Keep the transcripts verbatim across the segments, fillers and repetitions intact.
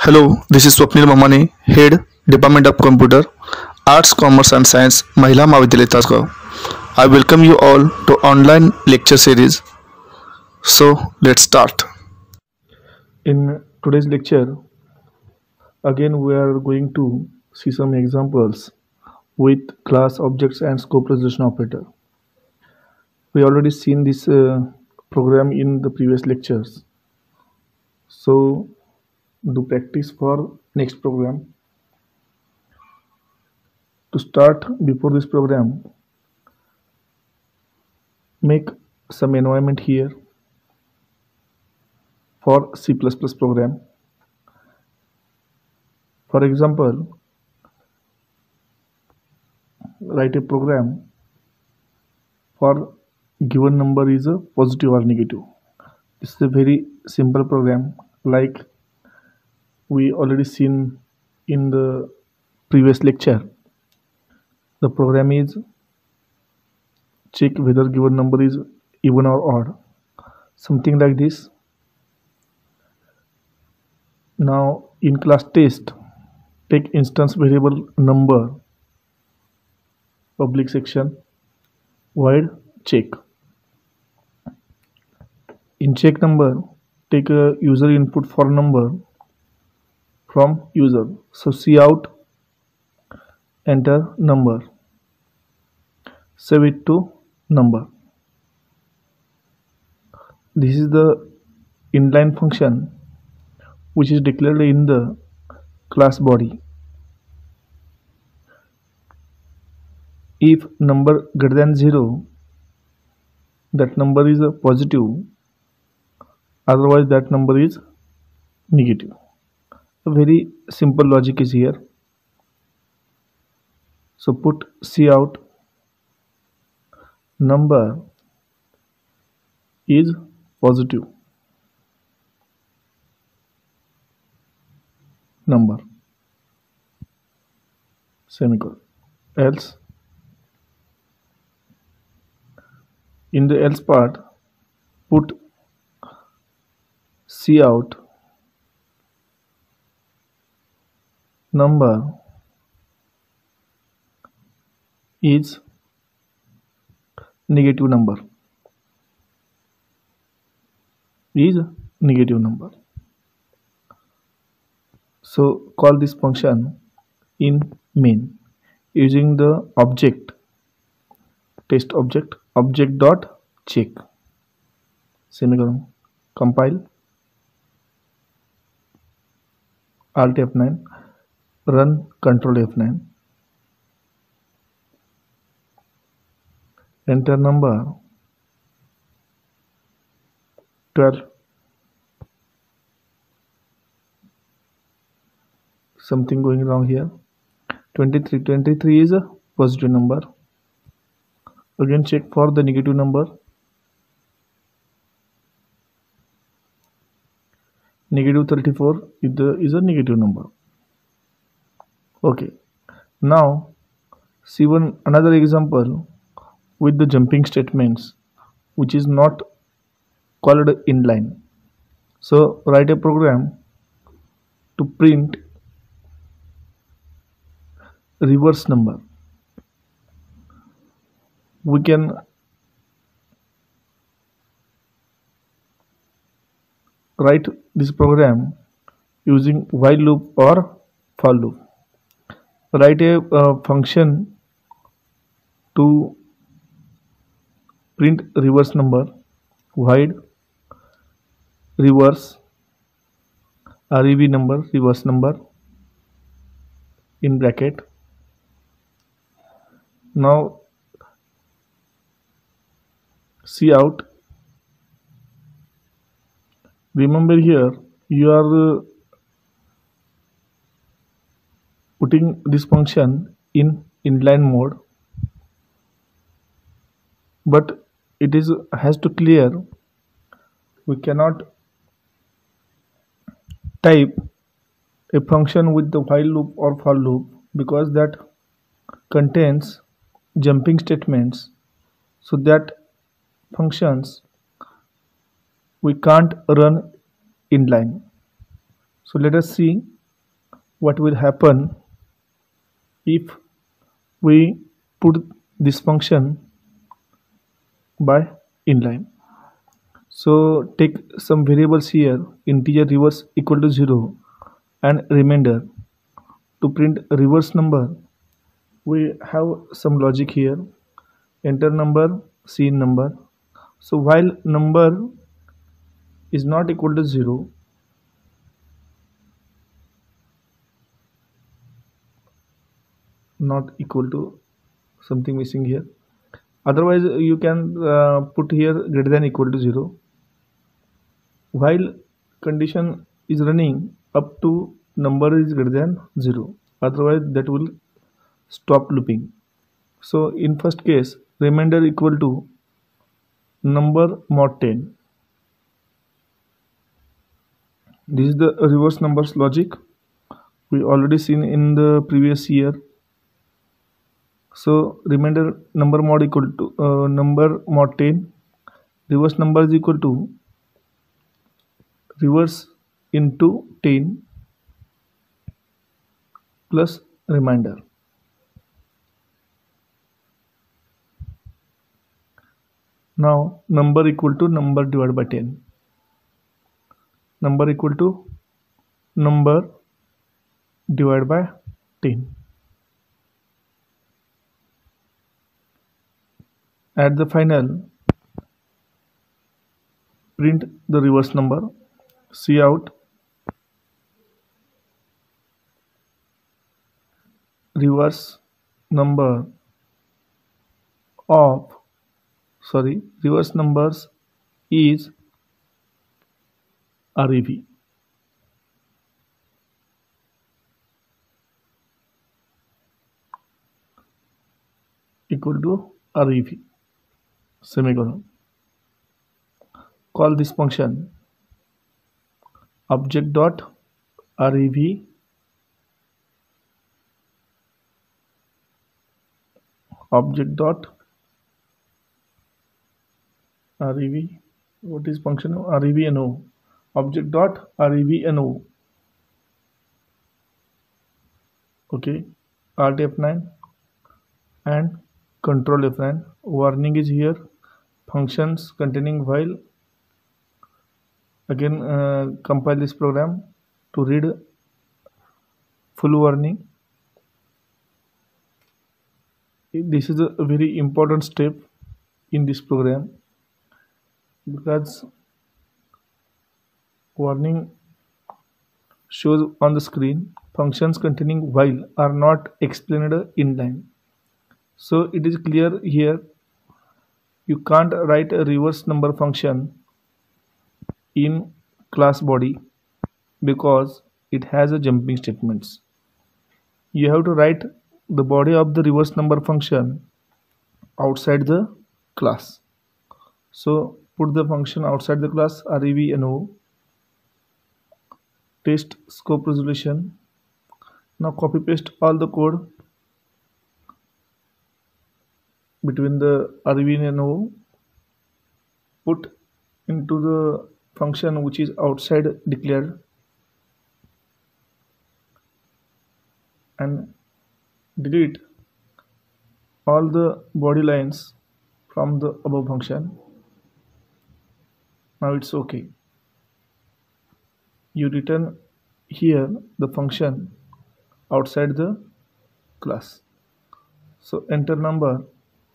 Hello, this is Swapnil Mamani, Head, Department of Computer, Arts, Commerce and Science, Mahila Mahavidyalaya Tasgaon. I welcome you all to online lecture series. So let's start. In today's lecture, again we are going to see some examples with class objects and scope resolution operator. We already seen this uh, program in the previous lectures. So do practice for next program. To start, before this program, make some environment here for C plus plus program. For example, write a program for given number is a positive or negative. It's a very simple program like we already seen in the previous lecture. The program is check whether given number is even or odd, something like this. Now in class test, take instance variable number, public section, void check. In check number, take a user input for number from user. So cout enter number, save it to number. This is the inline function which is declared in the class body. If number greater than zero, that number is a positive, otherwise that number is negative. A very simple logic is here. So put cout number is positive number, semicolon. Else, in the else part, put cout number is negative number is negative number. So call this function in main using the object test object object dot check, semicolon. Compile, alt F nine, run, control F nine, enter number twelve. Something going wrong here. twenty-three twenty-three is a positive number. Again check for the negative number. Negative thirty-four is, the, is a negative number. Okay. Now see one another example with the jumping statements which is not called inline. So write a program to print reverse number. We can write this program using while loop or for loop. Write a uh, function to print reverse number, void reverse rev number, reverse number in bracket. Now cout, remember here you are uh, putting this function in inline mode, but it is has to clear. We cannot type a function with the while loop or for loop because that contains jumping statements, so that functions we can't run inline. So let us see what will happen if we put this function by inline. So take some variables here, integer reverse equal to zero and remainder. To print reverse number, we have some logic here. Enter number, cin number. So while number is not equal to zero, not equal to something missing here. Otherwise, you can uh, put here greater than equal to zero. While condition is running up to number is greater than zero. Otherwise, that will stop looping. So in first case, remainder equal to number mod ten. This is the reverse numbers logic we already seen in the previous year. So remainder number mod equal to uh, number mod ten, reverse number is equal to reverse into ten plus remainder. Now number equal to number divided by ten. Number equal to number divided by ten. At the final, print the reverse number, cout reverse number of sorry reverse numbers is rev. Equal to rev, semicolon. Call this function object dot rev object dot rev. What is function? revno object dot revno. Okay, alt F nine and control F nine. Warning is here, functions containing while. Again uh, compile this program to read full warning. This is a very important step in this program because warning shows on the screen functions containing while are not explained in line. So it is clear here you can't write a reverse number function in class body because it has a jumping statements. You have to write the body of the reverse number function outside the class. So put the function outside the class revno, test scope resolution. Now copy paste all the code between the revno, put into the function which is outside declared and delete all the body lines from the above function. Now it's okay. You return here the function outside the class. So enter number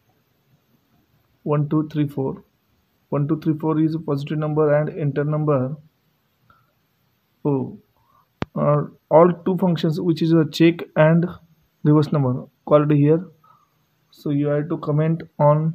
one two three four. one two three four is a positive number and enter number. Oh, uh, all two functions which is a check and reverse number called here. So you have to comment on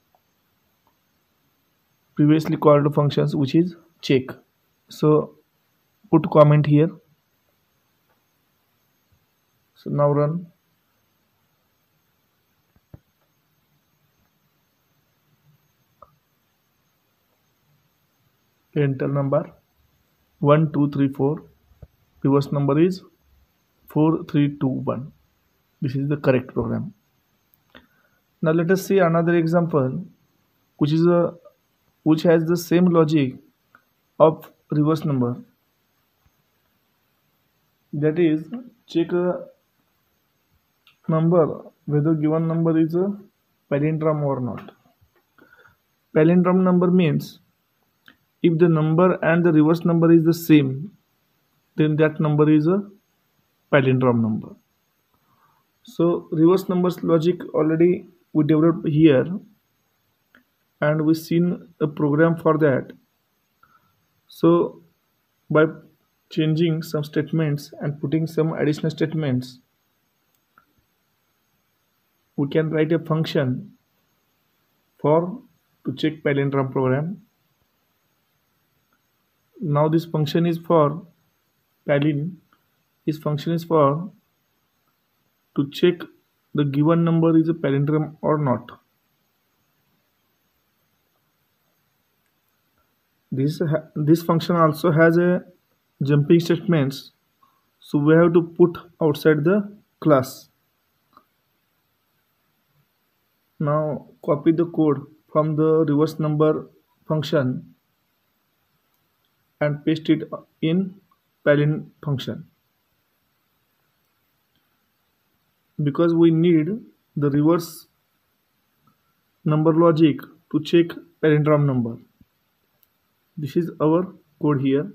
previously called functions which is check. So put comment here. So now run. Enter number one two three four, reverse number is four three two one. This is the correct program. Now let us see another example which is a which has the same logic of reverse number. that is check a number whether given number is a palindrome or not. Palindrome number means if the number and the reverse number is the same, then that number is a palindrome number. So reverse numbers logic already we developed here, and we seen a program for that. So by changing some statements and putting some additional statements, we can write a function for to check palindrome program. Now this function is for palin. This function is for to check the given number is a palindrome or not. This this function also has a jumping statements, so we have to put outside the class. Now copy the code from the reverse number function and paste it in palin function, because we need the reverse number logic to check palindrome number. This is our code here.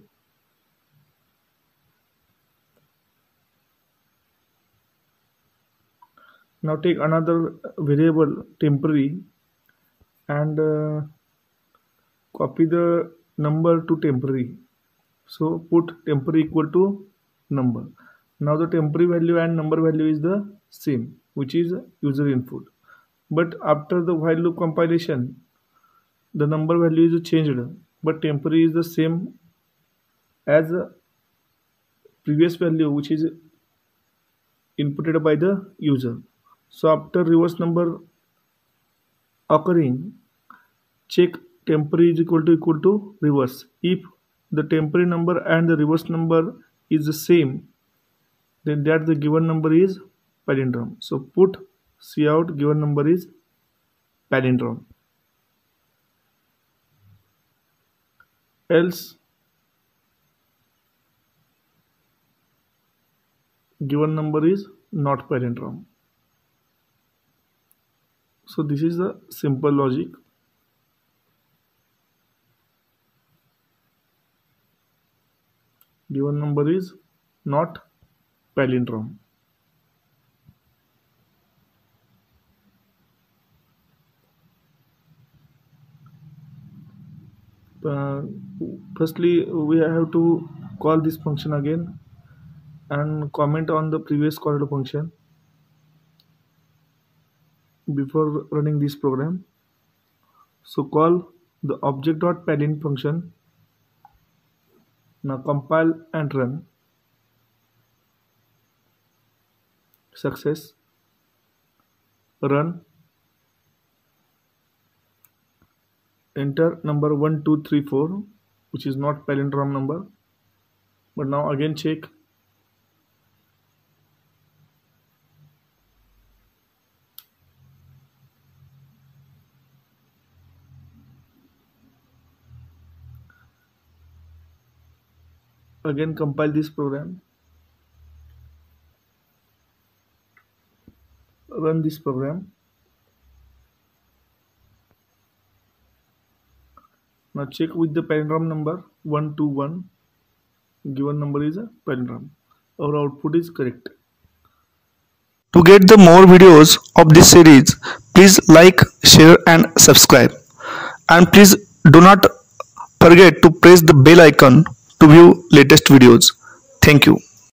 Now take another variable temporary and uh, copy the number to temporary. So put temporary equal to number. Now the temporary value and number value is the same, which is user input. But after the while loop compilation, the number value is changed, but temporary is the same as the previous value, which is inputted by the user. So after reverse number occurring, check temporary is equal to equal to reverse. If the temporary number and the reverse number is the same, then that the given number is palindrome. So put cout given number is palindrome. Else given number is not palindrome. So this is the simple logic. Given number is not palindrome. Uh, firstly, we have to call this function again and comment on the previous called function before running this program. So call the object.palin function. Now compile and run. Success. Run. Enter number one two three four, which is not palindrome number. But now again check. Again compile this program. Run this program. Now check with the palindrome number one two one. Given number is a palindrome. Our output is correct. To get the more videos of this series, please like, share and subscribe. And please do not forget to press the bell icon to view latest videos. Thank you.